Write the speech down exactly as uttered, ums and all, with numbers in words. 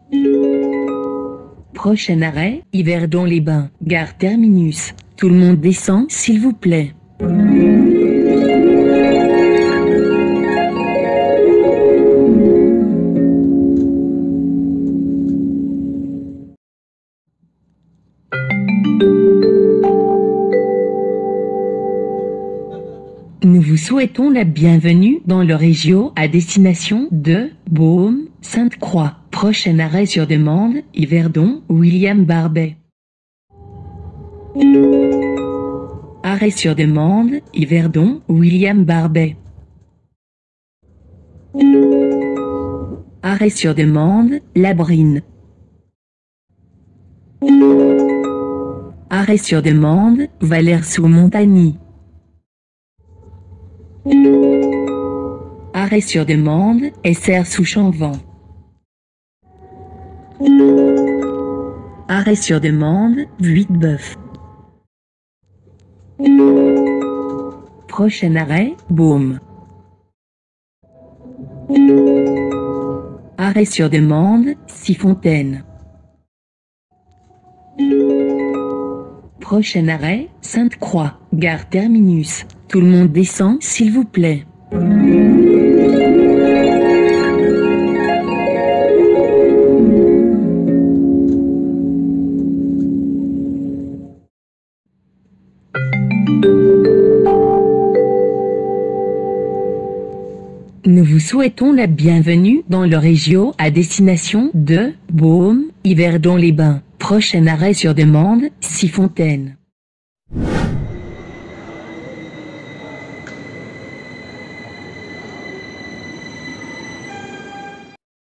Prochain arrêt, Yverdon-les-Bains, gare terminus. Tout le monde descend, s'il vous plaît. Nous vous souhaitons la bienvenue dans le Régio à destination de Beaume, Sainte-Croix. Prochain arrêt sur demande, Yverdon, William Barbet. Arrêt sur demande, Yverdon, William Barbet. Arrêt sur demande, Labrine. Arrêt sur demande, Valère-sous-Montagny. Arrêt sur demande, S R sous Chanvent. Arrêt sur demande, Vuitbeuf. Prochain arrêt, Beaume. Arrêt sur demande, Six-Fontaines. Prochain arrêt, Sainte-Croix, gare terminus. Tout le monde descend, s'il vous plaît. Nous vous souhaitons la bienvenue dans le Régio à destination de Beaume, Yverdon-les-Bains. Prochain arrêt sur demande, Six-Fontaines.